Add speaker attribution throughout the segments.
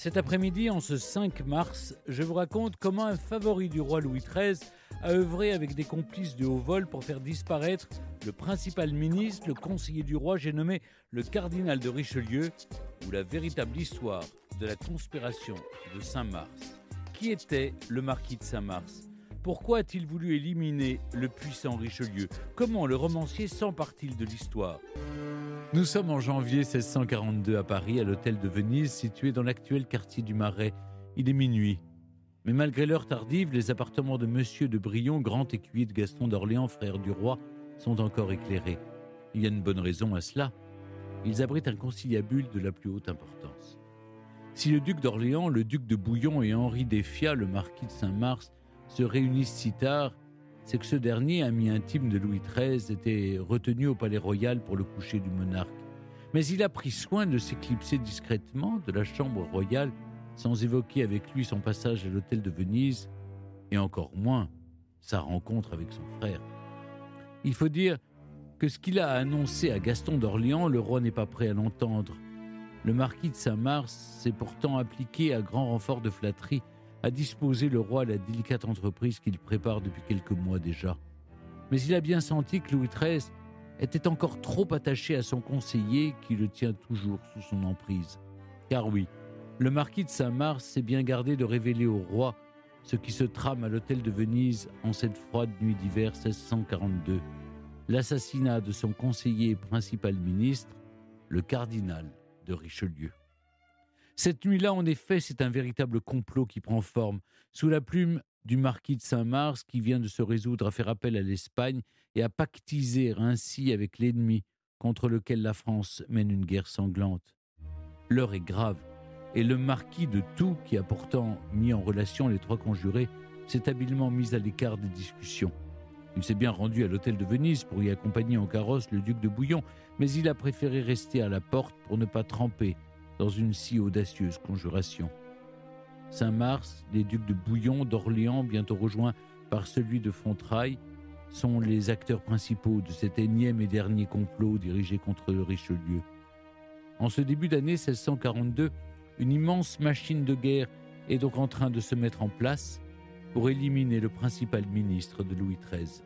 Speaker 1: Cet après-midi, en ce 5 mars, je vous raconte comment un favori du roi Louis XIII a œuvré avec des complices de haut vol pour faire disparaître le principal ministre, le conseiller du roi, j'ai nommé le cardinal de Richelieu, ou la véritable histoire de la conspiration de Saint-Mars. Qui était le marquis de Saint-Mars ? Pourquoi a-t-il voulu éliminer le puissant Richelieu ? Comment le romancier s'empare-t-il de l'histoire ? Nous sommes en janvier 1642 à Paris, à l'hôtel de Venise, situé dans l'actuel quartier du Marais. Il est minuit. Mais malgré l'heure tardive, les appartements de Monsieur de Brion, grand écuyer de Gaston d'Orléans, frère du roi, sont encore éclairés. Il y a une bonne raison à cela. Ils abritent un conciliabule de la plus haute importance. Si le duc d'Orléans, le duc de Bouillon et Henri d'Effiat, le marquis de Saint-Mars, se réunissent si tard, c'est que ce dernier, ami intime de Louis XIII, était retenu au palais royal pour le coucher du monarque. Mais il a pris soin de s'éclipser discrètement de la chambre royale sans évoquer avec lui son passage à l'hôtel de Venise et encore moins sa rencontre avec son frère. Il faut dire que ce qu'il a annoncé à Gaston d'Orléans, le roi n'est pas prêt à l'entendre. Le marquis de Saint-Mars s'est pourtant appliqué à grand renfort de flatterie à disposer le roi à la délicate entreprise qu'il prépare depuis quelques mois déjà. Mais il a bien senti que Louis XIII était encore trop attaché à son conseiller qui le tient toujours sous son emprise. Car oui, le marquis de Saint-Mars s'est bien gardé de révéler au roi ce qui se trame à l'hôtel de Venise en cette froide nuit d'hiver 1642. L'assassinat de son conseiller et principal ministre, le cardinal de Richelieu. Cette nuit-là, en effet, c'est un véritable complot qui prend forme, sous la plume du marquis de Saint-Mars qui vient de se résoudre à faire appel à l'Espagne et à pactiser ainsi avec l'ennemi contre lequel la France mène une guerre sanglante. L'heure est grave, et le marquis de Tout, qui a pourtant mis en relation les trois conjurés, s'est habilement mis à l'écart des discussions. Il s'est bien rendu à l'hôtel de Venise pour y accompagner en carrosse le duc de Bouillon, mais il a préféré rester à la porte pour ne pas tremper dans une si audacieuse conjuration. Saint-Mars, les ducs de Bouillon, d'Orléans, bientôt rejoints par celui de Fontrailles, sont les acteurs principaux de cet énième et dernier complot dirigé contre le Richelieu. En ce début d'année 1642, une immense machine de guerre est donc en train de se mettre en place pour éliminer le principal ministre de Louis XIII.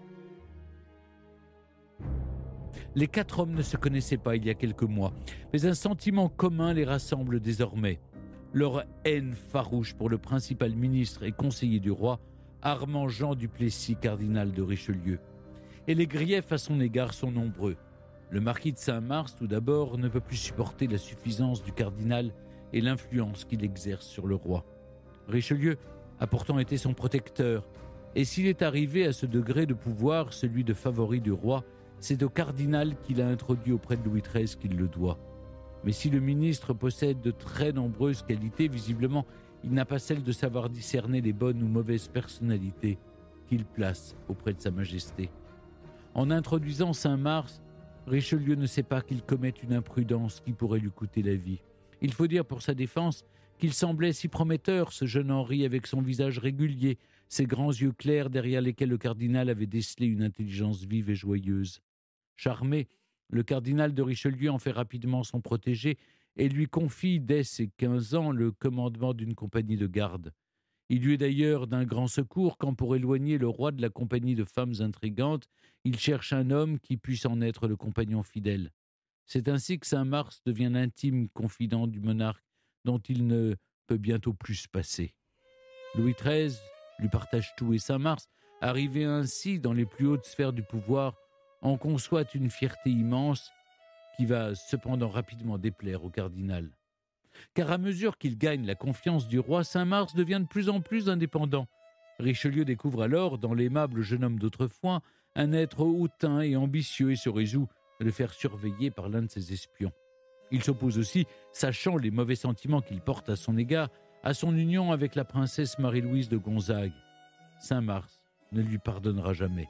Speaker 1: Les quatre hommes ne se connaissaient pas il y a quelques mois, mais un sentiment commun les rassemble désormais. Leur haine farouche pour le principal ministre et conseiller du roi, Armand Jean du Plessis, cardinal de Richelieu. Et les griefs à son égard sont nombreux. Le marquis de Saint-Mars, tout d'abord, ne peut plus supporter la suffisance du cardinal et l'influence qu'il exerce sur le roi. Richelieu a pourtant été son protecteur, et s'il est arrivé à ce degré de pouvoir, celui de favori du roi, c'est au cardinal qu'il a introduit auprès de Louis XIII qu'il le doit. Mais si le ministre possède de très nombreuses qualités, visiblement, il n'a pas celle de savoir discerner les bonnes ou mauvaises personnalités qu'il place auprès de Sa Majesté. En introduisant Saint-Mars, Richelieu ne sait pas qu'il commette une imprudence qui pourrait lui coûter la vie. Il faut dire pour sa défense qu'il semblait si prometteur, ce jeune Henri, avec son visage régulier, ses grands yeux clairs derrière lesquels le cardinal avait décelé une intelligence vive et joyeuse. Charmé, le cardinal de Richelieu en fait rapidement son protégé et lui confie dès ses 15 ans le commandement d'une compagnie de garde. Il lui est d'ailleurs d'un grand secours quand, pour éloigner le roi de la compagnie de femmes intrigantes, il cherche un homme qui puisse en être le compagnon fidèle. C'est ainsi que Saint-Mars devient l'intime confident du monarque dont il ne peut bientôt plus se passer. Louis XIII lui partage tout et Saint-Mars, arrivé ainsi dans les plus hautes sphères du pouvoir, en conçoit une fierté immense qui va cependant rapidement déplaire au cardinal. Car à mesure qu'il gagne la confiance du roi, Saint-Mars devient de plus en plus indépendant. Richelieu découvre alors, dans l'aimable jeune homme d'autrefois, un être hautain et ambitieux et se résout de le faire surveiller par l'un de ses espions. Il s'oppose aussi, sachant les mauvais sentiments qu'il porte à son égard, à son union avec la princesse Marie-Louise de Gonzague. Saint-Mars ne lui pardonnera jamais.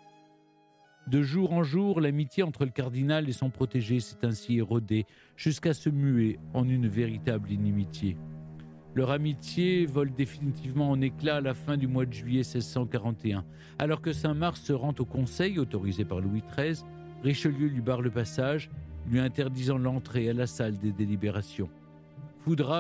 Speaker 1: De jour en jour, l'amitié entre le cardinal et son protégé s'est ainsi érodée jusqu'à se muer en une véritable inimitié. Leur amitié vole définitivement en éclats à la fin du mois de juillet 1641. Alors que Saint-Mars se rend au conseil, autorisé par Louis XIII, Richelieu lui barre le passage, lui interdisant l'entrée à la salle des délibérations. Foudrage,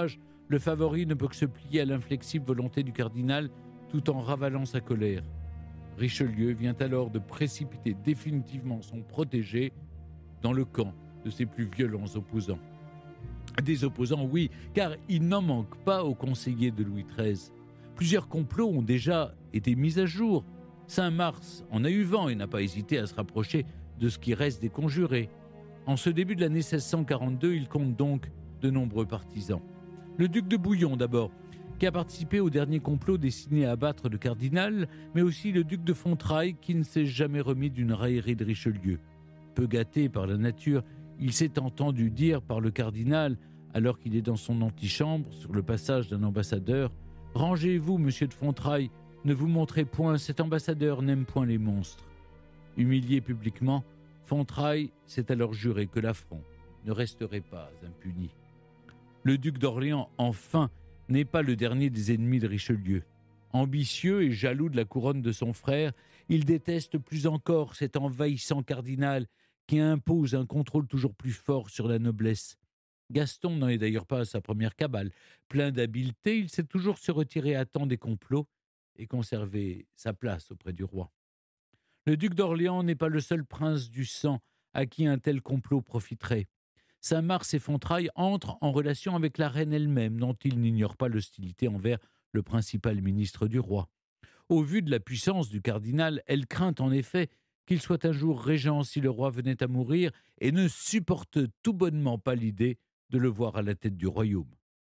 Speaker 1: le favori ne peut que se plier à l'inflexible volonté du cardinal tout en ravalant sa colère. Richelieu vient alors de précipiter définitivement son protégé dans le camp de ses plus violents opposants. Des opposants, oui, car il n'en manque pas aux conseillers de Louis XIII. Plusieurs complots ont déjà été mis à jour. Saint-Mars en a eu vent et n'a pas hésité à se rapprocher de ce qui reste des conjurés. En ce début de l'année 1642, il compte donc de nombreux partisans. Le duc de Bouillon d'abord, qui a participé au dernier complot destiné à abattre le cardinal, mais aussi le duc de Fontrailles, qui ne s'est jamais remis d'une raillerie de Richelieu. Peu gâté par la nature, il s'est entendu dire par le cardinal, alors qu'il est dans son antichambre, sur le passage d'un ambassadeur, « Rangez-vous, monsieur de Fontrailles, ne vous montrez point, cet ambassadeur n'aime point les monstres. » Humilié publiquement, Fontrailles s'est alors juré que l'affront ne resterait pas impuni. Le duc d'Orléans, enfin, n'est pas le dernier des ennemis de Richelieu. Ambitieux et jaloux de la couronne de son frère, il déteste plus encore cet envahissant cardinal qui impose un contrôle toujours plus fort sur la noblesse. Gaston n'en est d'ailleurs pas à sa première cabale. Plein d'habileté, il sait toujours se retirer à temps des complots et conserver sa place auprès du roi. Le duc d'Orléans n'est pas le seul prince du sang à qui un tel complot profiterait. Saint-Mars et Fontrailles entrent en relation avec la reine elle-même, dont il n'ignore pas l'hostilité envers le principal ministre du roi. Au vu de la puissance du cardinal, elle craint en effet qu'il soit un jour régent si le roi venait à mourir et ne supporte tout bonnement pas l'idée de le voir à la tête du royaume.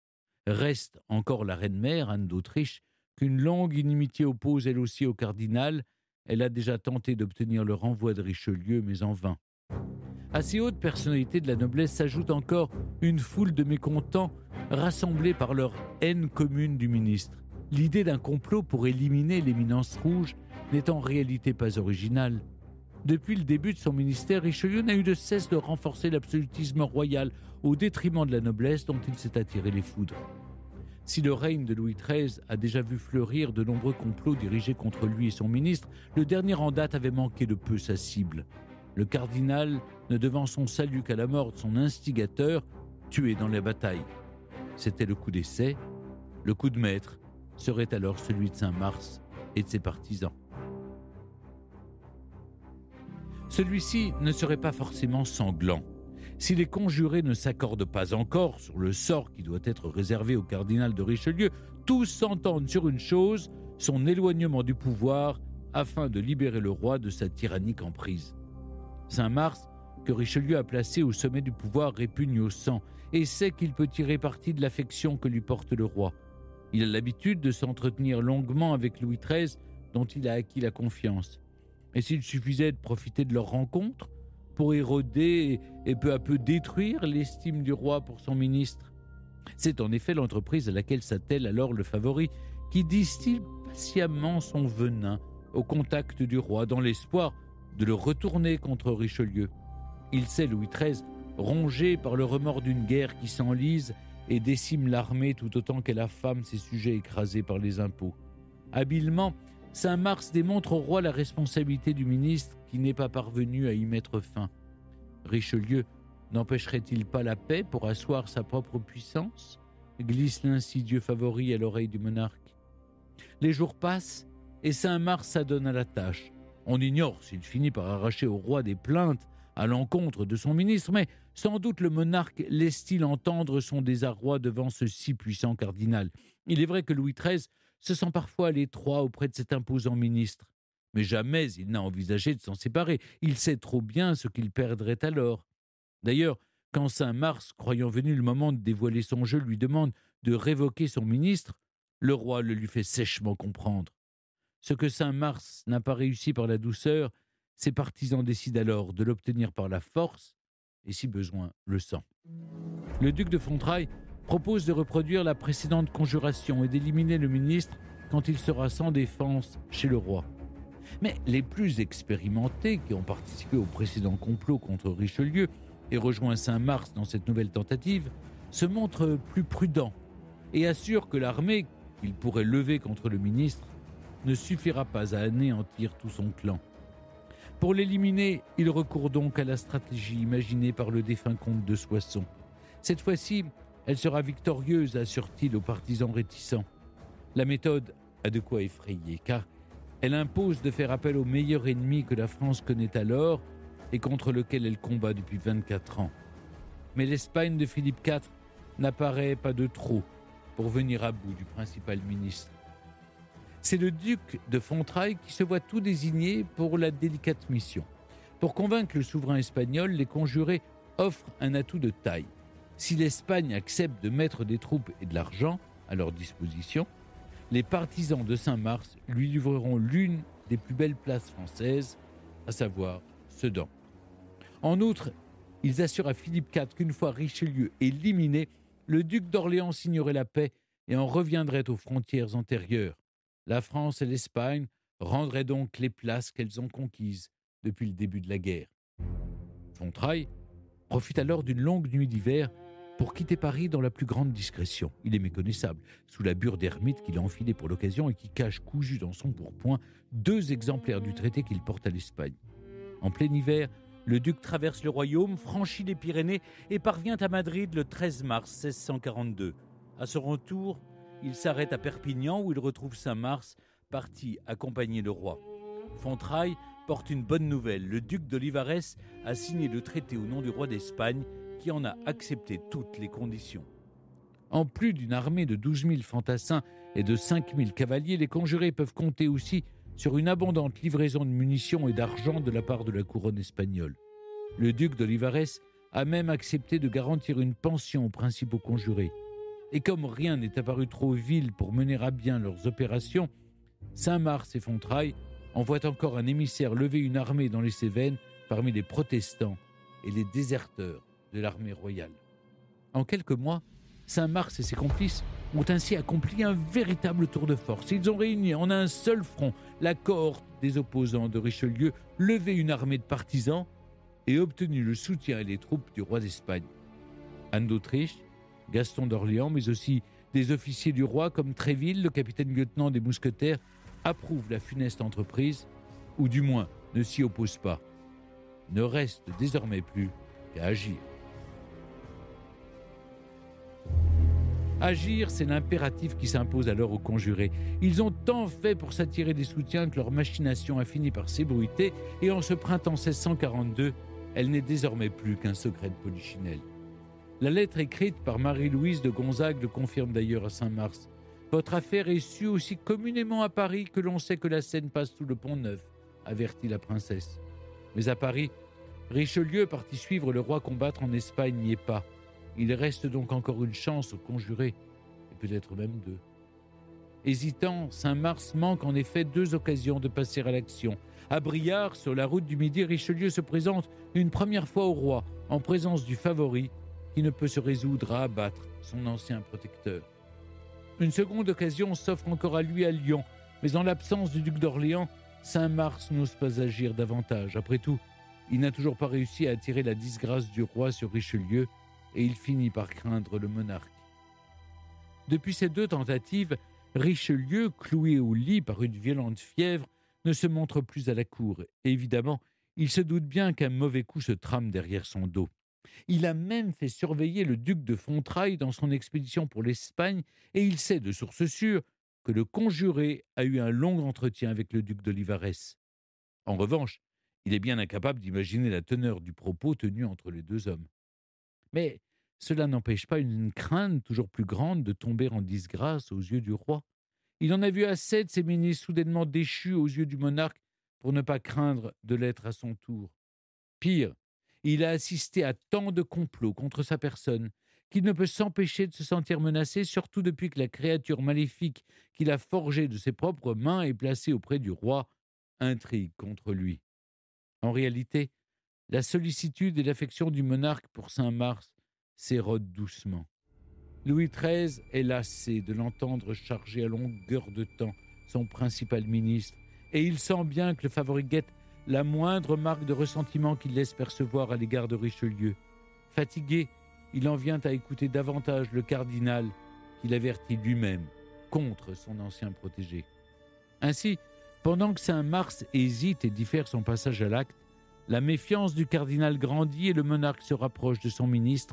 Speaker 1: Reste encore la reine-mère, Anne d'Autriche, qu'une longue inimitié oppose elle aussi au cardinal. Elle a déjà tenté d'obtenir le renvoi de Richelieu, mais en vain. À ces hautes personnalités de la noblesse s'ajoute encore une foule de mécontents rassemblés par leur haine commune du ministre. L'idée d'un complot pour éliminer l'éminence rouge n'est en réalité pas originale. Depuis le début de son ministère, Richelieu n'a eu de cesse de renforcer l'absolutisme royal au détriment de la noblesse dont il s'est attiré les foudres. Si le règne de Louis XIII a déjà vu fleurir de nombreux complots dirigés contre lui et son ministre, le dernier en date avait manqué de peu sa cible. Le cardinal ne devant son salut qu'à la mort de son instigateur, tué dans la bataille. C'était le coup d'essai. Le coup de maître serait alors celui de Saint-Mars et de ses partisans. Celui-ci ne serait pas forcément sanglant. Si les conjurés ne s'accordent pas encore sur le sort qui doit être réservé au cardinal de Richelieu, tous s'entendent sur une chose, son éloignement du pouvoir afin de libérer le roi de sa tyrannique emprise. Saint-Mars, que Richelieu a placé au sommet du pouvoir, répugne au sang et sait qu'il peut tirer parti de l'affection que lui porte le roi. Il a l'habitude de s'entretenir longuement avec Louis XIII, dont il a acquis la confiance. Et s'il suffisait de profiter de leur rencontre pour éroder et peu à peu détruire l'estime du roi pour son ministre? C'est en effet l'entreprise à laquelle s'attelle alors le favori, qui distille patiemment son venin au contact du roi dans l'espoir de le retourner contre Richelieu. Il sait, Louis XIII, rongé par le remords d'une guerre qui s'enlise et décime l'armée tout autant qu'elle affame ses sujets écrasés par les impôts. Habilement, Saint-Mars démontre au roi la responsabilité du ministre qui n'est pas parvenu à y mettre fin. Richelieu n'empêcherait-il pas la paix pour asseoir sa propre puissance? Glisse l'insidieux favori à l'oreille du monarque. Les jours passent et Saint-Mars s'adonne à la tâche. On ignore s'il finit par arracher au roi des plaintes à l'encontre de son ministre, mais sans doute le monarque laisse-t-il entendre son désarroi devant ce si puissant cardinal. Il est vrai que Louis XIII se sent parfois à l'étroit auprès de cet imposant ministre. Mais jamais il n'a envisagé de s'en séparer. Il sait trop bien ce qu'il perdrait alors. D'ailleurs, quand Saint-Mars, croyant venu le moment de dévoiler son jeu, lui demande de révoquer son ministre, le roi le lui fait sèchement comprendre. Ce que Saint-Mars n'a pas réussi par la douceur, ses partisans décident alors de l'obtenir par la force et, si besoin, le sang. Le duc de Fontrailles propose de reproduire la précédente conjuration et d'éliminer le ministre quand il sera sans défense chez le roi. Mais les plus expérimentés qui ont participé au précédent complot contre Richelieu et rejoint Saint-Mars dans cette nouvelle tentative se montrent plus prudents et assurent que l'armée qu'il pourrait lever contre le ministre ne suffira pas à anéantir tout son clan. Pour l'éliminer, il recourt donc à la stratégie imaginée par le défunt comte de Soissons. Cette fois-ci, Elle sera victorieuse, assure-t-il aux partisans réticents. La méthode a de quoi effrayer, car elle impose de faire appel au meilleur ennemi que la France connaît alors et contre lequel elle combat depuis 24 ans. Mais l'Espagne de Philippe IV n'apparaît pas de trop pour venir à bout du principal ministre. C'est le duc de Fontrailles qui se voit tout désigné pour la délicate mission. Pour convaincre le souverain espagnol, les conjurés offrent un atout de taille. Si l'Espagne accepte de mettre des troupes et de l'argent à leur disposition, les partisans de Saint-Mars lui livreront l'une des plus belles places françaises, à savoir Sedan. En outre, ils assurent à Philippe IV qu'une fois Richelieu éliminé, le duc d'Orléans signerait la paix et en reviendrait aux frontières antérieures. La France et l'Espagne rendraient donc les places qu'elles ont conquises depuis le début de la guerre. Fontrailles profite alors d'une longue nuit d'hiver pour quitter Paris dans la plus grande discrétion. Il est méconnaissable, sous la bure d'ermite qu'il a enfilée pour l'occasion et qui cache cousu dans son pourpoint 2 exemplaires du traité qu'il porte à l'Espagne. En plein hiver, le duc traverse le royaume, franchit les Pyrénées et parvient à Madrid le 13 mars 1642. À son retour, il s'arrête à Perpignan où il retrouve Saint-Mars, parti accompagner le roi. Fontrailles porte une bonne nouvelle. Le duc d'Olivares a signé le traité au nom du roi d'Espagne qui en a accepté toutes les conditions. En plus d'une armée de 12 000 fantassins et de 5 000 cavaliers, les conjurés peuvent compter aussi sur une abondante livraison de munitions et d'argent de la part de la couronne espagnole. Le duc d'Olivares a même accepté de garantir une pension aux principaux conjurés. Et comme rien n'est apparu trop vil pour mener à bien leurs opérations, Saint-Mars et Fontrailles envoient encore un émissaire lever une armée dans les Cévennes parmi les protestants et les déserteurs de l'armée royale. En quelques mois, Saint-Mars et ses complices ont ainsi accompli un véritable tour de force. Ils ont réuni en un seul front la cohorte des opposants de Richelieu, levé une armée de partisans et obtenu le soutien et les troupes du roi d'Espagne. Anne d'Autriche, Gaston d'Orléans, mais aussi des officiers du roi comme Tréville, le capitaine-lieutenant des mousquetaires, approuvent la funeste entreprise, ou du moins ne s'y opposent pas. Ne reste désormais plus qu'à agir. Agir, c'est l'impératif qui s'impose alors aux conjurés. Ils ont tant fait pour s'attirer des soutiens que leur machination a fini par s'ébruiter et en ce printemps 1642, elle n'est désormais plus qu'un secret de polichinelle. La lettre écrite par Marie-Louise de Gonzague le confirme d'ailleurs à Saint-Mars. Votre affaire est sue aussi communément à Paris que l'on sait que la Seine passe sous le pont-Neuf, avertit la princesse. Mais à Paris, Richelieu, parti suivre le roi combattre en Espagne, n'y est pas. Il reste donc encore une chance aux conjurés, et peut-être même 2. Hésitant, Saint-Mars manque en effet 2 occasions de passer à l'action. À Briare, sur la route du Midi, Richelieu se présente une première fois au roi, en présence du favori, qui ne peut se résoudre à abattre son ancien protecteur. Une seconde occasion s'offre encore à lui à Lyon, mais en l'absence du duc d'Orléans, Saint-Mars n'ose pas agir davantage. Après tout, il n'a toujours pas réussi à attirer la disgrâce du roi sur Richelieu, et il finit par craindre le monarque. Depuis ces 2 tentatives, Richelieu, cloué au lit par une violente fièvre, ne se montre plus à la cour. Et évidemment, il se doute bien qu'un mauvais coup se trame derrière son dos. Il a même fait surveiller le duc de Fontrailles dans son expédition pour l'Espagne et il sait de source sûre que le conjuré a eu un long entretien avec le duc d'Olivares. En revanche, il est bien incapable d'imaginer la teneur du propos tenu entre les 2 hommes. Mais cela n'empêche pas une crainte toujours plus grande de tomber en disgrâce aux yeux du roi. Il en a vu assez de ses ministres soudainement déchus aux yeux du monarque pour ne pas craindre de l'être à son tour. Pire, il a assisté à tant de complots contre sa personne qu'il ne peut s'empêcher de se sentir menacé, surtout depuis que la créature maléfique qu'il a forgée de ses propres mains et placée auprès du roi intrigue contre lui. En réalité, la sollicitude et l'affection du monarque pour Saint-Mars s'érodent doucement. Louis XIII est lassé de l'entendre charger à longueur de temps son principal ministre, et il sent bien que le favori guette la moindre marque de ressentiment qu'il laisse percevoir à l'égard de Richelieu. Fatigué, il en vient à écouter davantage le cardinal qu'il avertit lui-même contre son ancien protégé. Ainsi, pendant que Saint-Mars hésite et diffère son passage à l'acte, la méfiance du cardinal grandit et le monarque se rapproche de son ministre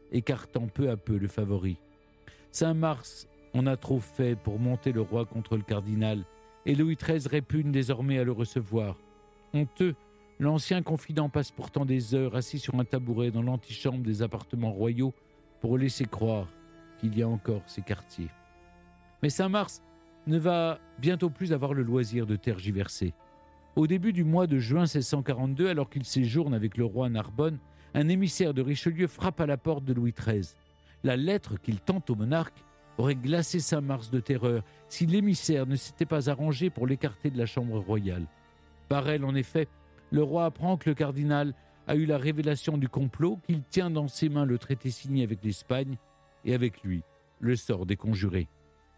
Speaker 1: écartant peu à peu le favori. Saint-Mars en a trop fait pour monter le roi contre le cardinal, et Louis XIII répugne désormais à le recevoir. Honteux, l'ancien confident passe pourtant des heures assis sur un tabouret dans l'antichambre des appartements royaux pour laisser croire qu'il y a encore ces quartiers. Mais Saint-Mars ne va bientôt plus avoir le loisir de tergiverser. Au début du mois de juin 1642, alors qu'il séjourne avec le roi à Narbonne, un émissaire de Richelieu frappe à la porte de Louis XIII. La lettre qu'il tente au monarque aurait glacé Saint-Mars de terreur si l'émissaire ne s'était pas arrangé pour l'écarter de la chambre royale. Par elle, en effet, le roi apprend que le cardinal a eu la révélation du complot, qu'il tient dans ses mains le traité signé avec l'Espagne et avec lui le sort des conjurés.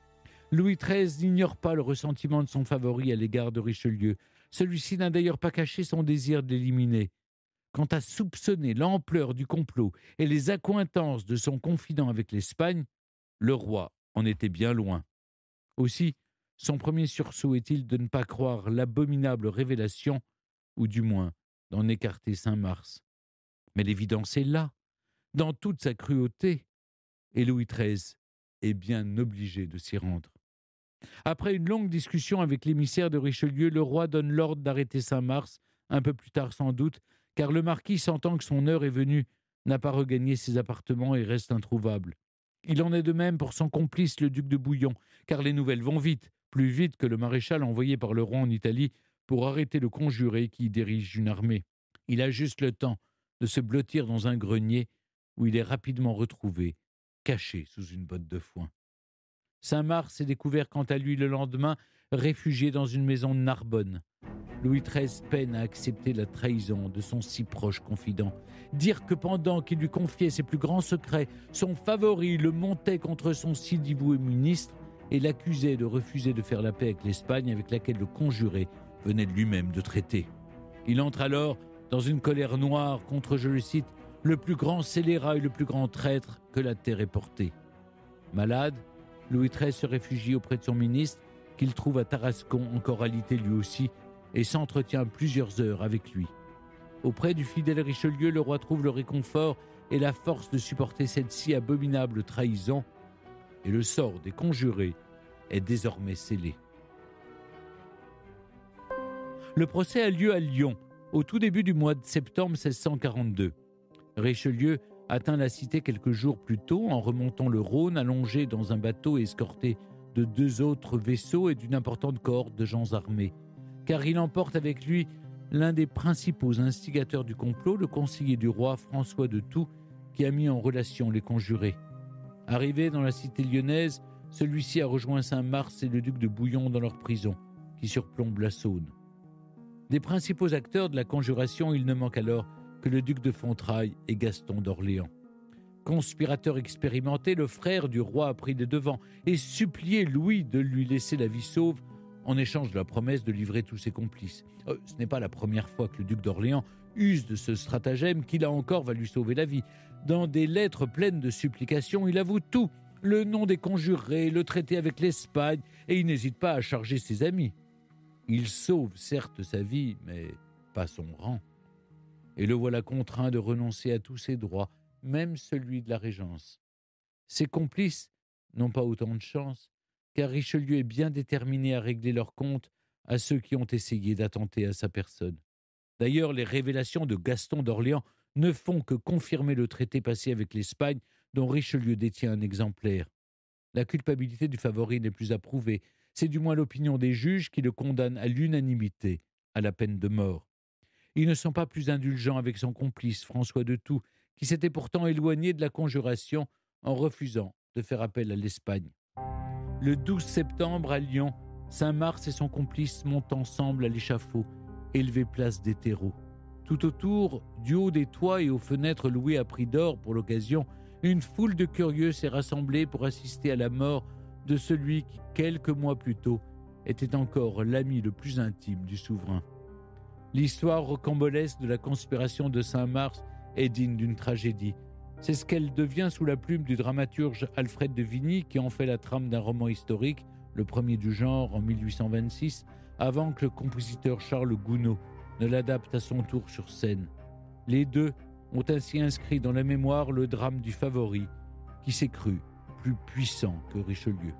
Speaker 1: Louis XIII n'ignore pas le ressentiment de son favori à l'égard de Richelieu. Celui-ci n'a d'ailleurs pas caché son désir de l'éliminer. Quant à soupçonner l'ampleur du complot et les accointances de son confident avec l'Espagne, le roi en était bien loin. Aussi, son premier sursaut est-il de ne pas croire l'abominable révélation, ou du moins d'en écarter Saint-Mars. Mais l'évidence est là, dans toute sa cruauté, et Louis XIII est bien obligé de s'y rendre. Après une longue discussion avec l'émissaire de Richelieu, le roi donne l'ordre d'arrêter Saint-Mars, un peu plus tard sans doute, car le marquis, sentant que son heure est venue, n'a pas regagné ses appartements et reste introuvable. Il en est de même pour son complice, le duc de Bouillon, car les nouvelles vont vite, plus vite que le maréchal envoyé par le roi en Italie pour arrêter le conjuré qui dirige une armée. Il a juste le temps de se blottir dans un grenier où il est rapidement retrouvé, caché sous une botte de foin. Saint-Mars est découvert quant à lui le lendemain, réfugié dans une maison de Narbonne. Louis XIII peine à accepter la trahison de son si proche confident. Dire que pendant qu'il lui confiait ses plus grands secrets, son favori le montait contre son si dévoué ministre et l'accusait de refuser de faire la paix avec l'Espagne avec laquelle le conjuré venait lui-même de traiter. Il entre alors dans une colère noire contre, je le cite, le plus grand scélérat et le plus grand traître que la terre ait porté. Malade, Louis XIII se réfugie auprès de son ministre, qu'il trouve à Tarascon, encore alité lui aussi, et s'entretient plusieurs heures avec lui. Auprès du fidèle Richelieu, le roi trouve le réconfort et la force de supporter cette si abominable trahison, et le sort des conjurés est désormais scellé. Le procès a lieu à Lyon, au tout début du mois de septembre 1642. Richelieu atteint la cité quelques jours plus tôt en remontant le Rhône, allongé dans un bateau escorté de 2 autres vaisseaux et d'une importante cohorte de gens armés. Car il emporte avec lui l'un des principaux instigateurs du complot, le conseiller du roi François de Toux, qui a mis en relation les conjurés. Arrivé dans la cité lyonnaise, celui-ci a rejoint Saint-Mars et le duc de Bouillon dans leur prison, qui surplombe la Saône. Des principaux acteurs de la conjuration, il ne manque alors que le duc de Fontrailles et Gaston d'Orléans. Conspirateur expérimenté, le frère du roi a pris les devants et supplié Louis de lui laisser la vie sauve en échange de la promesse de livrer tous ses complices. Ce n'est pas la première fois que le duc d'Orléans use de ce stratagème qui, là encore, va lui sauver la vie. Dans des lettres pleines de supplications, il avoue tout, le nom des conjurés, le traité avec l'Espagne, et il n'hésite pas à charger ses amis. Il sauve certes sa vie, mais pas son rang. Et le voilà contraint de renoncer à tous ses droits, même celui de la régence. Ses complices n'ont pas autant de chance, car Richelieu est bien déterminé à régler leurs comptes à ceux qui ont essayé d'attenter à sa personne. D'ailleurs, les révélations de Gaston d'Orléans ne font que confirmer le traité passé avec l'Espagne, dont Richelieu détient un exemplaire. La culpabilité du favori n'est plus à prouver, c'est du moins l'opinion des juges qui le condamnent à l'unanimité à la peine de mort. Ils ne sont pas plus indulgents avec son complice, François de Toux, qui s'était pourtant éloigné de la conjuration en refusant de faire appel à l'Espagne. Le 12 septembre, à Lyon, Saint-Mars et son complice montent ensemble à l'échafaud, élevé place des terreaux. Tout autour, du haut des toits et aux fenêtres louées à prix d'or pour l'occasion, une foule de curieux s'est rassemblée pour assister à la mort de celui qui, quelques mois plus tôt, était encore l'ami le plus intime du souverain. L'histoire rocambolesque de la conspiration de Saint-Mars est digne d'une tragédie. C'est ce qu'elle devient sous la plume du dramaturge Alfred de Vigny, qui en fait la trame d'un roman historique, le premier du genre en 1826, avant que le compositeur Charles Gounod ne l'adapte à son tour sur scène. Les deux ont ainsi inscrit dans la mémoire le drame du favori qui s'est cru plus puissant que Richelieu.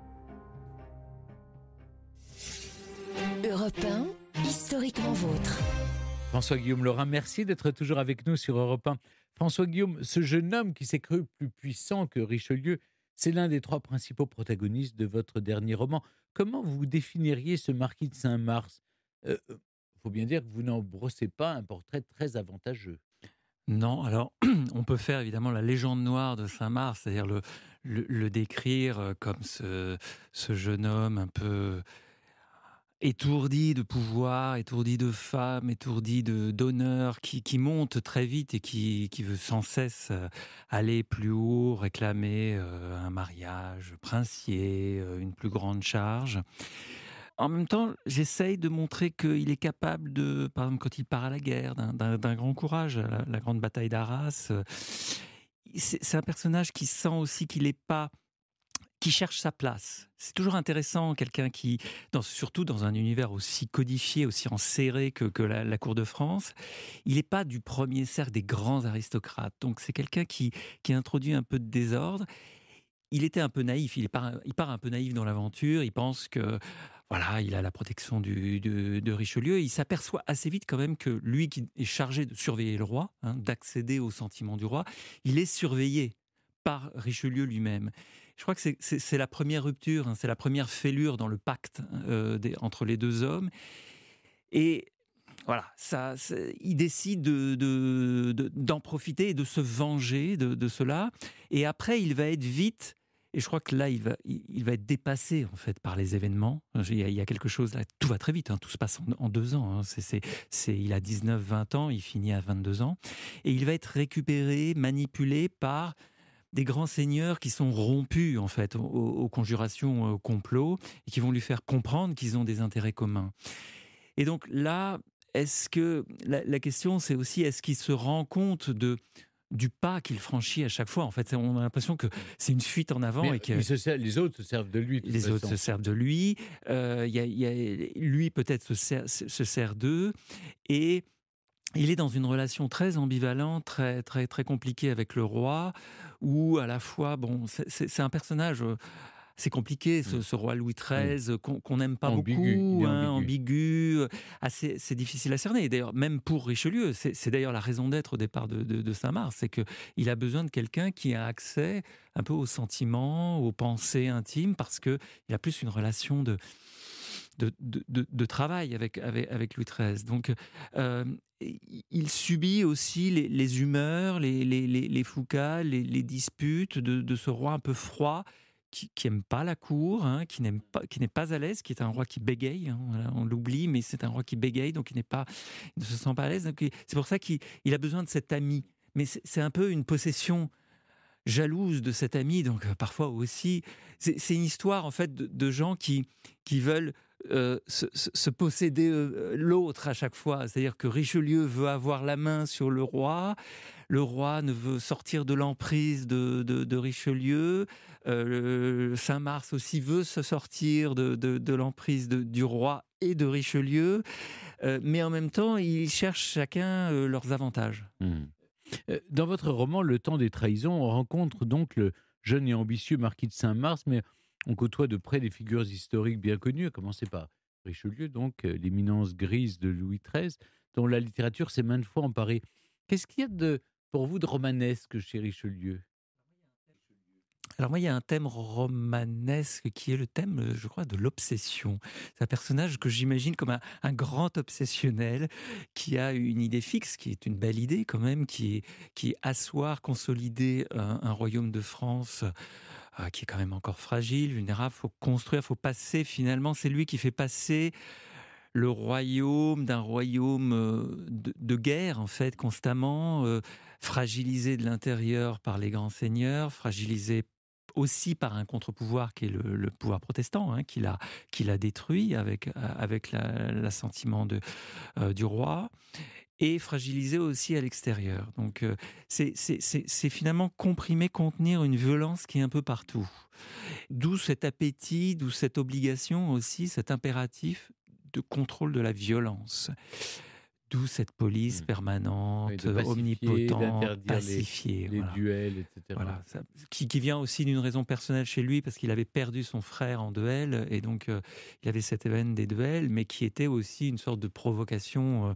Speaker 2: Europe 1, historiquement vôtre.
Speaker 1: François-Guillaume Laurin, merci d'être toujours avec nous sur Europe 1. François-Guillaume, ce jeune homme qui s'est cru plus puissant que Richelieu, c'est l'un des 3 principaux protagonistes de votre dernier roman. Comment vous définiriez ce marquis de Saint-Mars ? Faut bien dire que vous n'en brossez pas un portrait très avantageux.
Speaker 3: Non, alors on peut faire évidemment la légende noire de Saint-Mars, c'est-à-dire le décrire comme ce jeune homme un peu étourdi de pouvoir, étourdi de femme, étourdi d'honneur, qui monte très vite et qui veut sans cesse aller plus haut, réclamer un mariage princier, une plus grande charge. En même temps, j'essaye de montrer qu'il est capable de, par exemple, quand il part à la guerre, d'un grand courage, la grande bataille d'Arras. C'est un personnage qui sent aussi qu'il n'est pas, qui cherche sa place. C'est toujours intéressant, quelqu'un qui, surtout dans un univers aussi codifié, aussi enserré que la cour de France, il n'est pas du premier cercle des grands aristocrates. Donc c'est quelqu'un qui introduit un peu de désordre. Il était un peu naïf, il part un peu naïf dans l'aventure, il pense que voilà, il a la protection de Richelieu, et il s'aperçoit assez vite quand même que lui qui est chargé de surveiller le roi, d'accéder aux sentiments du roi, il est surveillé par Richelieu lui-même. Je crois que c'est la première rupture, c'est la première fêlure dans le pacte entre les 2 hommes. Et voilà, il décide d'en profiter et de se venger de cela. Et après, il va être vite, et je crois que là, il va être dépassé en fait par les événements. Il y a quelque chose là, tout va très vite, tout se passe en 2 ans. Il a 19-20 ans, il finit à 22 ans. Et il va être récupéré, manipulé par des grands seigneurs qui sont rompus en fait aux conjurations, au complot, et qui vont lui faire comprendre qu'ils ont des intérêts communs. Et donc là, est-ce que la question, c'est aussi, est-ce qu'il se rend compte du pas qu'il franchit à chaque fois? En fait, on a l'impression que c'est une fuite en avant. Et que
Speaker 1: les autres se servent de lui.
Speaker 3: Les autres se servent de lui. Lui, peut-être, se sert d'eux. Et il est dans une relation très ambivalente, très, très, très compliquée avec le roi, où à la fois, c'est un personnage... C'est compliqué, ce roi Louis XIII, qu'on n'aime pas beaucoup, ambigu, c'est difficile à cerner. Et d'ailleurs, même pour Richelieu, c'est d'ailleurs la raison d'être au départ de Saint-Mars, c'est qu'il a besoin de quelqu'un qui a accès un peu aux sentiments, aux pensées intimes, parce qu'il a plus une relation de travail avec Louis XIII. Donc, il subit aussi les humeurs, les foucas, les disputes de ce roi un peu froid, qui n'aime pas la cour, qui n'est pas à l'aise, qui est un roi qui bégaye, voilà, on l'oublie, mais c'est un roi qui bégaye, donc il ne se sent pas à l'aise. Donc c'est pour ça qu'il a besoin de cet ami. Mais c'est un peu une possession jalouse de cet ami, donc parfois aussi, c'est une histoire en fait de gens qui veulent se posséder l'autre à chaque fois. C'est-à-dire que Richelieu veut avoir la main sur le roi ne veut sortir de l'emprise de Richelieu, Saint-Mars aussi veut se sortir de l'emprise du roi et de Richelieu, mais en même temps, ils cherchent chacun leurs avantages.
Speaker 1: Dans votre roman, Le temps des trahisons, on rencontre donc le jeune et ambitieux marquis de Saint-Mars, mais on côtoie de près des figures historiques bien connues, à commencer par Richelieu, donc l'éminence grise de Louis XIII, dont la littérature s'est maintes fois emparée. Qu'est-ce qu'il y a pour vous de romanesque chez Richelieu ?
Speaker 3: Alors moi, il y a un thème romanesque qui est le thème, je crois, de l'obsession. C'est un personnage que j'imagine comme un grand obsessionnel qui a une idée fixe, qui est une belle idée quand même, qui est asseoir, consolider un royaume de France qui est quand même encore fragile, vulnérable. Il faut construire, il faut passer finalement. C'est lui qui fait passer le royaume d'un royaume de guerre, en fait, constamment, fragilisé de l'intérieur par les grands seigneurs, fragilisé aussi par un contre-pouvoir qui est le pouvoir protestant, qu'il a détruit avec l'assentiment du roi, et fragilisé aussi à l'extérieur. Donc c'est finalement comprimer, contenir une violence qui est un peu partout. D'où cet appétit, d'où cette obligation aussi, cet impératif de contrôle de la violence. D'où cette police permanente,
Speaker 1: Oui, de pacifier,
Speaker 3: omnipotente,
Speaker 1: d'interdire
Speaker 3: pacifiée.
Speaker 1: les
Speaker 3: Voilà.
Speaker 1: duels, etc.
Speaker 3: Voilà, qui vient aussi d'une raison personnelle chez lui, parce qu'il avait perdu son frère en duel, et donc il avait cette haine des duels, mais qui était aussi une sorte de provocation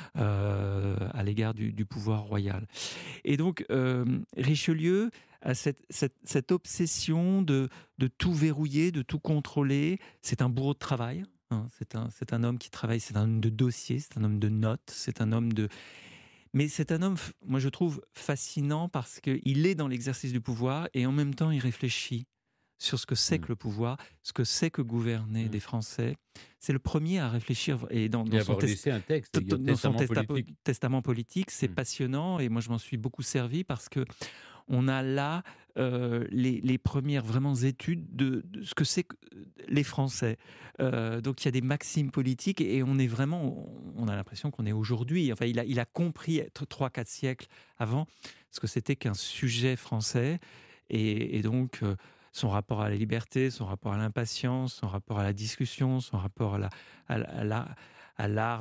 Speaker 3: à l'égard du pouvoir royal. Et donc Richelieu a cette obsession de tout verrouiller, de tout contrôler. C'est un bourreau de travail. Hein, c'est un homme qui travaille, c'est un homme de dossier, c'est un homme de notes, c'est un homme de... Mais c'est un homme, moi je trouve, fascinant parce qu'il est dans l'exercice du pouvoir et en même temps il réfléchit sur ce que c'est que le pouvoir, ce que c'est que gouverner des Français. C'est le premier à réfléchir et dans son
Speaker 1: laissé un texte,
Speaker 3: dans son
Speaker 1: politique.
Speaker 3: testament politique, c'est passionnant et moi je m'en suis beaucoup servi parce que on a là les premières vraiment études de ce que c'est que les Français. Donc il y a des maximes politiques et on est vraiment, on a l'impression qu'on est aujourd'hui. Enfin, il a compris 3-4 siècles avant ce que c'était qu'un sujet français et donc son rapport à la liberté, son rapport à l'impatience, son rapport à la discussion, son rapport à l'art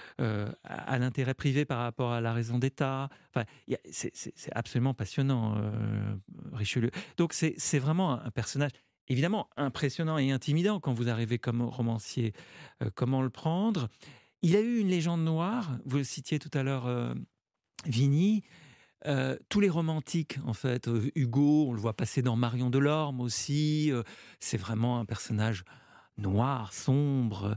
Speaker 3: à l'intérêt privé par rapport à la raison d'État. Enfin, c'est absolument passionnant, Richelieu. Donc c'est vraiment un personnage évidemment impressionnant et intimidant quand vous arrivez comme romancier. Comment le prendre ? Il a eu une légende noire, vous le citiez tout à l'heure, Vigny. Tous les romantiques, en fait, Hugo, on le voit passer dans Marion Delorme aussi, c'est vraiment un personnage noir, sombre,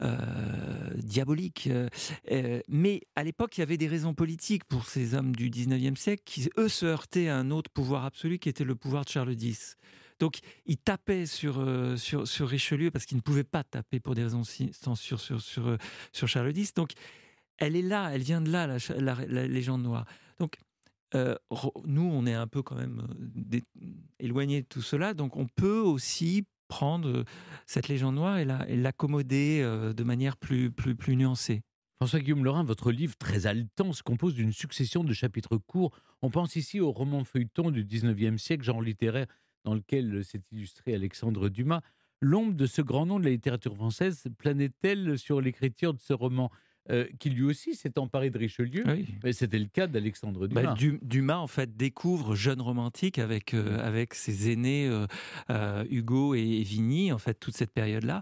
Speaker 3: diabolique. Mais à l'époque, il y avait des raisons politiques pour ces hommes du 19e siècle qui, eux, se heurtaient à un autre pouvoir absolu qui était le pouvoir de Charles X. Donc, ils tapaient sur Richelieu parce qu'ils ne pouvaient pas taper pour des raisons de censure sur Charles X. Donc, elle est là, elle vient de là, la légende noire. Donc, nous, on est un peu quand même éloignés de tout cela, donc on peut aussi prendre cette légende noire et l'accommoder de manière plus nuancée.
Speaker 1: François-Guillaume Laurin, votre livre très haletant se compose d'une succession de chapitres courts. On pense ici au roman feuilleton du 19e siècle, genre littéraire, dans lequel s'est illustré Alexandre Dumas. L'ombre de ce grand nom de la littérature française planait-elle sur l'écriture de ce roman qui lui aussi s'est emparé de Richelieu?
Speaker 3: Oui.
Speaker 1: C'était le cas d'Alexandre Dumas.
Speaker 3: Dumas, en fait, découvre jeune romantique avec ses aînés Hugo et Vigny, en fait, toute cette période-là.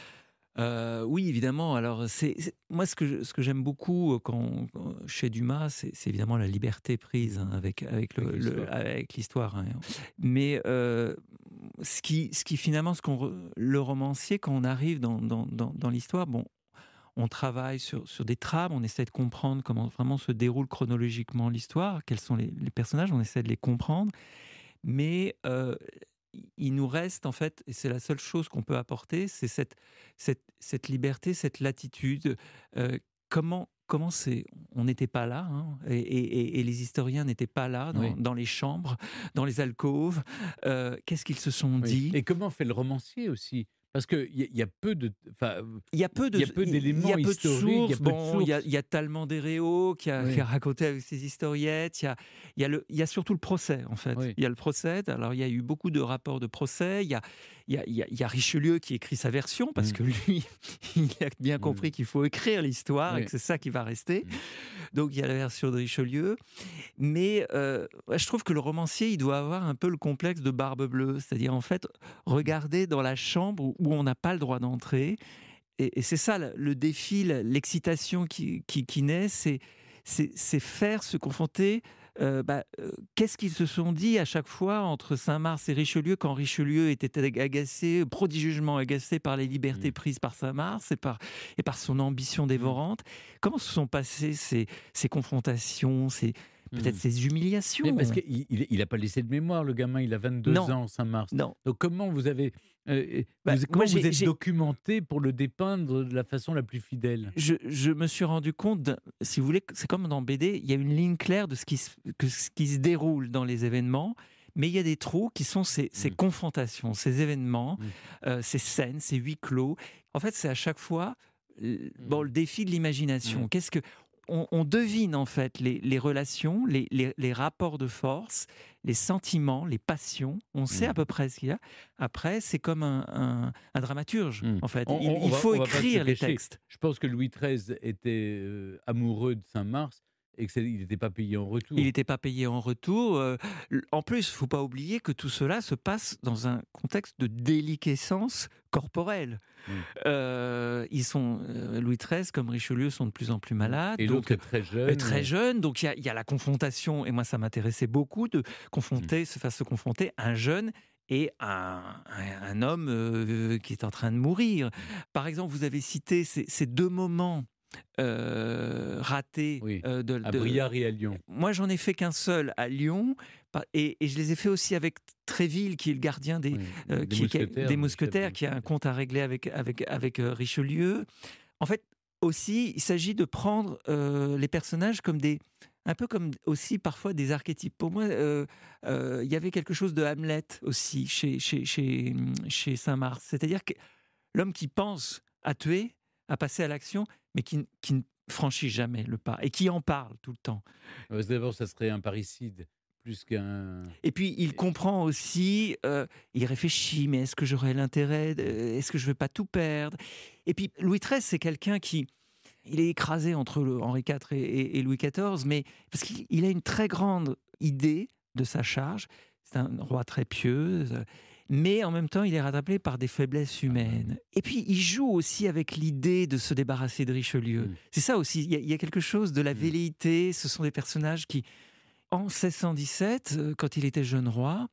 Speaker 3: Oui, évidemment. Alors, moi, ce que j'aime beaucoup chez Dumas, c'est évidemment la liberté prise avec l'histoire. Hein. Mais ce qui finalement, le romancier, quand on arrive dans l'histoire, bon, on travaille sur des trames, on essaie de comprendre comment vraiment se déroule chronologiquement l'histoire, quels sont les personnages, on essaie de les comprendre, mais il nous reste en fait, et c'est la seule chose qu'on peut apporter, c'est cette liberté, cette latitude. Comment on n'était pas là, hein, et les historiens n'étaient pas là dans les chambres, dans les alcôves. Qu'est-ce qu'ils se sont dit ?
Speaker 1: Et comment fait le romancier aussi ? Parce qu'il y a peu de,
Speaker 3: il y a peu
Speaker 1: d'éléments historiques.
Speaker 3: Il y a Talleyrand d'Héréau qui a raconté avec ses historiettes. Il y a surtout le procès, en fait.
Speaker 1: Oui.
Speaker 3: Il y a le procès. Alors, il y a eu beaucoup de rapports de procès. Il y a Richelieu qui écrit sa version parce que lui, il a bien compris qu'il faut écrire l'histoire et que c'est ça qui va rester. Donc, il y a la version de Richelieu. Mais je trouve que le romancier, il doit avoir un peu le complexe de Barbe Bleue. C'est-à-dire, en fait, regarder dans la chambre où on n'a pas le droit d'entrer. Et c'est ça, le défi, l'excitation qui naît, c'est faire se confronter. Qu'est-ce qu'ils se sont dit à chaque fois entre Saint-Mars et Richelieu quand Richelieu était prodigieusement agacé par les libertés prises par Saint-Mars et par son ambition dévorante. Comment se sont passées ces confrontations, peut-être ces humiliations?
Speaker 1: Mais parce qu'il n'a pas laissé de mémoire, le gamin, il a 22 ans, Saint-Mars.
Speaker 3: Non.
Speaker 1: Donc comment vous avez... comment vous êtes documenté pour le dépeindre de la façon la plus fidèle?
Speaker 3: Je me suis rendu compte, si vous voulez, c'est comme dans BD, il y a une ligne claire de ce qui se déroule dans les événements, mais il y a des trous qui sont ces confrontations, ces événements, ces scènes, ces huis clos. En fait, c'est à chaque fois le défi de l'imagination. on devine en fait les relations, les rapports de force, les sentiments, les passions. On sait à peu près ce qu'il y a. Après, c'est comme un dramaturge, en fait. Il faut
Speaker 1: on va pas se
Speaker 3: écrire les
Speaker 1: cacher.
Speaker 3: textes.
Speaker 1: Je pense que Louis XIII était amoureux de Saint-Mars et qu'il n'était pas payé en retour.
Speaker 3: Il n'était pas payé en retour. En plus, il ne faut pas oublier que tout cela se passe dans un contexte de déliquescence corporelle. Louis XIII, comme Richelieu, sont de plus en plus malades.
Speaker 1: Et l'autre est très jeune.
Speaker 3: Très jeune. Donc il y a la confrontation. Et moi, ça m'intéressait beaucoup de se faire se confronter un jeune et un homme qui est en train de mourir. Par exemple, vous avez cité ces deux moments ratés
Speaker 1: à Briare et à Lyon.
Speaker 3: Moi, j'en ai fait qu'un seul à Lyon, et je les ai fait aussi avec Tréville, qui est le gardien des mousquetaires, qui a un compte à régler avec Richelieu. En fait, aussi, il s'agit de prendre les personnages comme un peu comme aussi parfois des archétypes. Pour moi, il y avait quelque chose de Hamlet aussi chez Saint-Mars. C'est-à-dire que l'homme qui pense à tuer, à passer à l'action, mais qui ne franchit jamais le pas et qui en parle tout le temps.
Speaker 1: D'abord, ça serait un parricide plus qu'un...
Speaker 3: Et puis, il comprend aussi, il réfléchit, mais est-ce que j'aurais l'intérêt, est-ce que je ne veux pas tout perdre? Et puis, Louis XIII, c'est quelqu'un il est écrasé entre Henri IV et Louis XIV, mais parce qu'il a une très grande idée de sa charge. C'est un roi très pieux, mais en même temps, il est rattrapé par des faiblesses humaines. Et puis, il joue aussi avec l'idée de se débarrasser de Richelieu. C'est ça aussi, il y a quelque chose de la velléité. Ce sont des personnages qui, en 1617, quand il était jeune roi,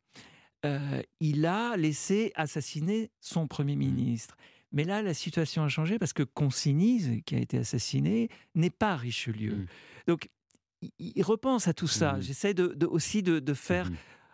Speaker 3: il a laissé assassiner son Premier ministre. Mais là, la situation a changé parce que Consigny, qui a été assassiné, n'est pas Richelieu. Donc, il repense à tout ça. J'essaie aussi de faire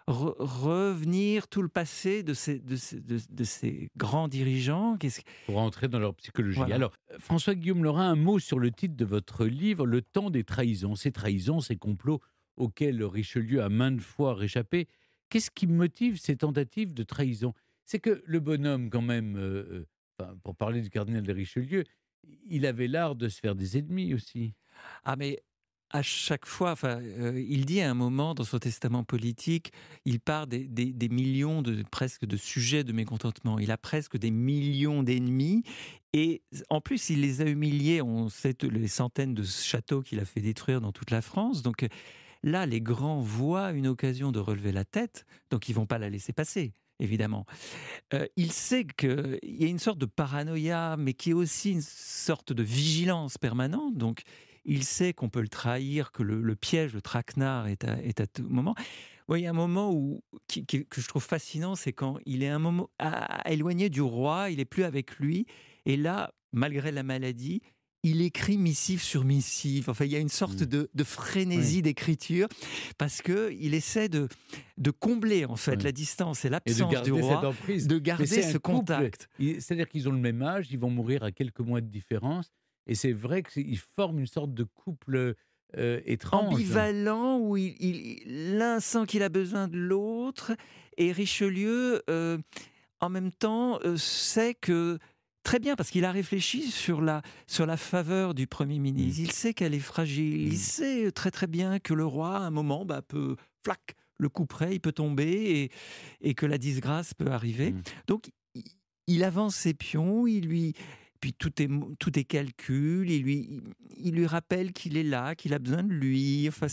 Speaker 3: revenir tout le passé de ces grands dirigeants.
Speaker 1: Pour entrer dans leur psychologie.
Speaker 3: Voilà.
Speaker 1: Alors, François-Guillaume Laurin, un mot sur le titre de votre livre, Le temps des trahisons. Ces trahisons, ces complots auxquels Richelieu a maintes fois réchappé. Qu'est-ce qui motive ces tentatives de trahison? C'est que le bonhomme, quand même, pour parler du cardinal de Richelieu, il avait l'art de se faire des ennemis aussi.
Speaker 3: Ah, mais à chaque fois, il dit à un moment dans son testament politique, il parle des millions presque de sujets de mécontentement. Il a presque des millions d'ennemis, et en plus il les a humiliés. On sait les centaines de châteaux qu'il a fait détruire dans toute la France. Donc là, les grands voient une occasion de relever la tête, donc ils vont pas la laisser passer. Évidemment. Il sait qu'il y a une sorte de paranoïa, mais qui est aussi une sorte de vigilance permanente. Donc, il sait qu'on peut le trahir, que le piège, le traquenard est à tout moment. Il y a un moment que je trouve fascinant, c'est quand il est éloigné du roi, il n'est plus avec lui. Et là, malgré la maladie, il écrit missive sur missive. Enfin, il y a une sorte de frénésie d'écriture, parce qu'il essaie de combler en fait la distance et l'absence du roi, de garder ce contact.
Speaker 1: C'est-à-dire qu'ils ont le même âge, ils vont mourir à quelques mois de différence, et c'est vrai qu'ils forment une sorte de couple étrange.
Speaker 3: Ambivalent, où l'un sent qu'il a besoin de l'autre, et Richelieu, en même temps, sait que... Très bien, parce qu'il a réfléchi sur la faveur du Premier ministre. Il sait qu'elle est fragile. Il sait très très bien que le roi, à un moment, peut, le coup près, il peut tomber, et que la disgrâce peut arriver. Donc, il avance ses pions, puis tout est calcul, il lui rappelle qu'il est là, qu'il a besoin de lui. Enfin,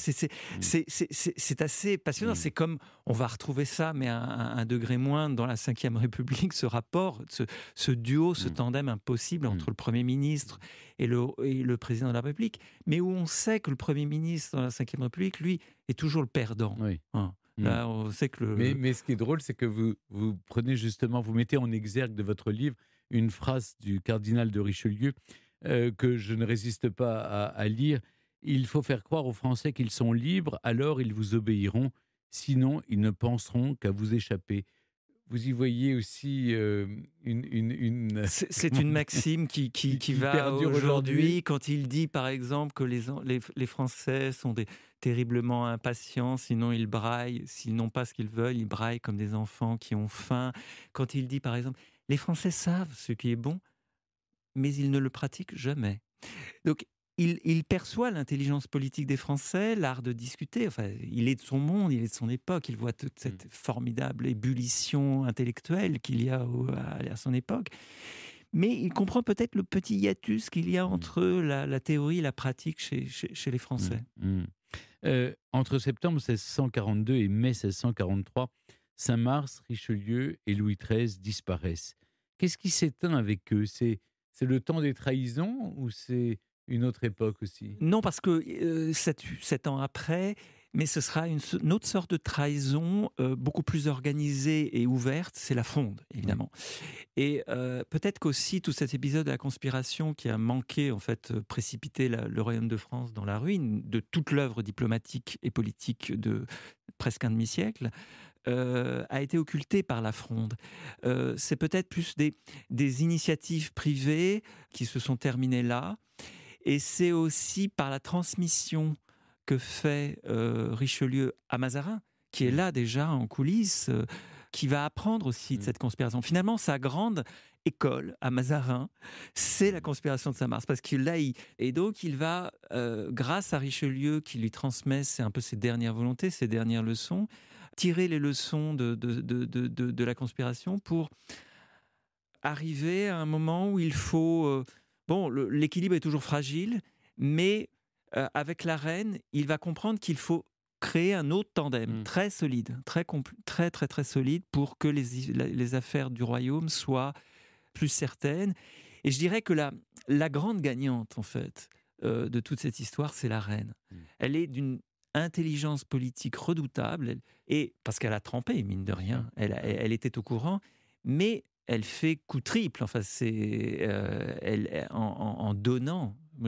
Speaker 3: c'est assez passionnant. C'est comme, on va retrouver ça, mais à un degré moindre dans la Ve République, ce rapport, ce duo, ce tandem impossible entre le Premier ministre et le Président de la République, mais où on sait que le Premier ministre dans la Ve République, lui, est toujours le perdant.
Speaker 1: Oui.
Speaker 3: Là, on sait que
Speaker 1: mais ce qui est drôle, c'est que vous prenez justement, vous mettez en exergue de votre livre une phrase du cardinal de Richelieu que je ne résiste pas à lire. Il faut faire croire aux Français qu'ils sont libres, alors ils vous obéiront, sinon ils ne penseront qu'à vous échapper. Vous y voyez aussi une...
Speaker 3: C'est une maxime qui va aujourd'hui, quand il dit par exemple que les Français sont terriblement impatients, sinon ils braillent, s'ils n'ont pas ce qu'ils veulent, ils braillent comme des enfants qui ont faim. Quand il dit par exemple, les Français savent ce qui est bon, mais ils ne le pratiquent jamais. Donc il perçoit l'intelligence politique des Français, l'art de discuter. Enfin, il est de son monde, il est de son époque. Il voit toute cette formidable ébullition intellectuelle qu'il y a à son époque. Mais il comprend peut-être le petit hiatus qu'il y a entre la théorie et la pratique chez les Français.
Speaker 1: Entre septembre 1642 et mai 1643, Saint-Mars, Richelieu et Louis XIII disparaissent. Qu'est-ce qui s'éteint avec eux ? C'est le temps des trahisons ou c'est une autre époque aussi ?
Speaker 3: Non, parce que 7 ans après, mais ce sera une autre sorte de trahison beaucoup plus organisée et ouverte, c'est la Fronde, évidemment. Et peut-être qu'aussi tout cet épisode de la conspiration qui a manqué, en fait, précipiter le royaume de France dans la ruine de toute l'œuvre diplomatique et politique de presque un demi-siècle, a été occulté par la Fronde. C'est peut-être plus des initiatives privées qui se sont terminées là, et c'est aussi par la transmission que fait Richelieu à Mazarin, qui est là déjà en coulisses, qui va apprendre aussi de cette conspiration. Finalement, sa grande école à Mazarin, c'est la conspiration de Saint-Mars, parce que là, il va, grâce à Richelieu, qui lui transmet, c'est un peu ses dernières volontés, ses dernières leçons, tirer les leçons de la conspiration pour arriver à un moment où il faut... l'équilibre est toujours fragile, mais avec la reine, il va comprendre qu'il faut créer un autre tandem très solide, très solide pour que les affaires du royaume soient plus certaines. Et je dirais que la grande gagnante, en fait, de toute cette histoire, c'est la reine. Elle est d'une intelligence politique redoutable, et parce qu'elle a trempé, mine de rien, elle était au courant, mais elle fait coup triple. Enfin, en donnant. Moi,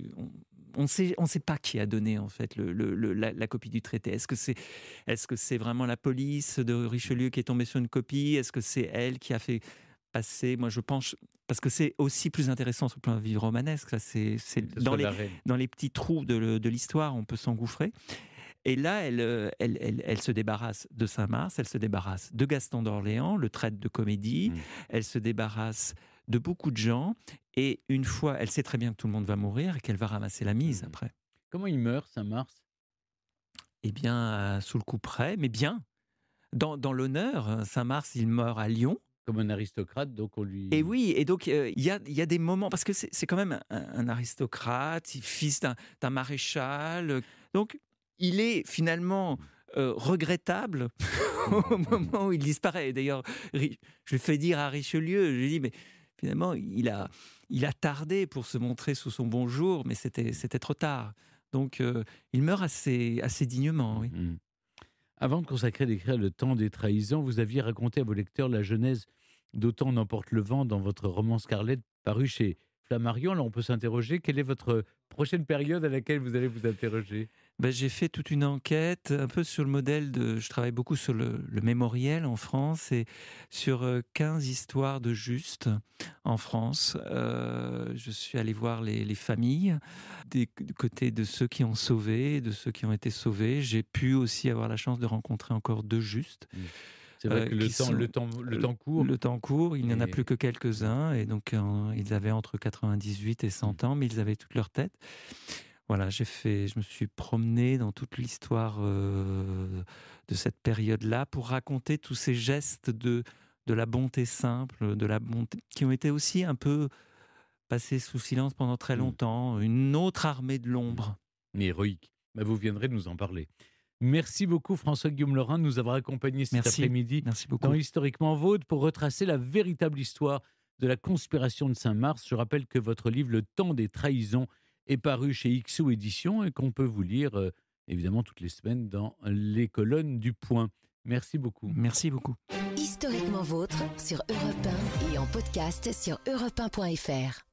Speaker 3: on ne sait pas qui a donné en fait la copie du traité. Est-ce que c'est vraiment la police de Richelieu qui est tombée sur une copie ? Est-ce que c'est elle qui a fait passer ? Moi, je pense, parce que c'est aussi plus intéressant sur le plan de vie romanesque. Ça, c'est dans les petits trous de l'histoire, on peut s'engouffrer. Et là, elle se débarrasse de Saint-Mars, elle se débarrasse de Gaston d'Orléans, le traite de comédie, elle se débarrasse de beaucoup de gens, et une fois, elle sait très bien que tout le monde va mourir et qu'elle va ramasser la mise après.
Speaker 1: Comment il meurt, Saint-Mars ?
Speaker 3: Eh bien, sous le coup près, mais bien. Dans l'honneur, Saint-Mars, il meurt à Lyon.
Speaker 1: Comme un aristocrate, donc on lui...
Speaker 3: Et oui, et donc il y a des moments, parce que c'est quand même un aristocrate, fils d'un maréchal, donc il est finalement regrettable au moment où il disparaît. D'ailleurs, je lui fais dire à Richelieu, je lui dis, mais finalement, il a tardé pour se montrer sous son bon jour, mais c'était trop tard. Donc, il meurt assez dignement, oui.
Speaker 1: Avant de consacrer d'écrire Le temps des trahisons, vous aviez raconté à vos lecteurs la genèse d'Autant n'emporte le vent dans votre roman Scarlett, paru chez Flammarion. Là, on peut s'interroger, quelle est votre prochaine période à laquelle vous allez vous interroger ?
Speaker 3: J'ai fait toute une enquête, un peu sur le modèle je travaille beaucoup sur le mémoriel en France, et sur 15 histoires de Juste en France. Je suis allé voir les familles, du côté de ceux qui ont sauvé, de ceux qui ont été sauvés. J'ai pu aussi avoir la chance de rencontrer encore 2 Justes.
Speaker 1: C'est vrai que le temps court.
Speaker 3: Le temps court, il n'y en a plus que quelques-uns, et donc ils avaient entre 98 et 100 ans, mais ils avaient toute leur tête. Voilà, je me suis promené dans toute l'histoire de cette période-là pour raconter tous ces gestes de la bonté simple, de la bonté qui ont été aussi un peu passés sous silence pendant très longtemps. Une autre armée de l'ombre.
Speaker 1: Mais héroïque. Vous viendrez nous en parler. Merci beaucoup François-Guillaume Laurin de nous avoir accompagnés cet après-midi dans Historiquement Vôtre pour retracer la véritable histoire de la conspiration de Saint-Mars. Je rappelle que votre livre Le temps des trahisons est paru chez XO Éditions et qu'on peut vous lire évidemment toutes les semaines dans les colonnes du Point. Merci beaucoup.
Speaker 3: Merci beaucoup.
Speaker 2: Historiquement Vôtre sur Europe 1 et en podcast sur europe1.fr.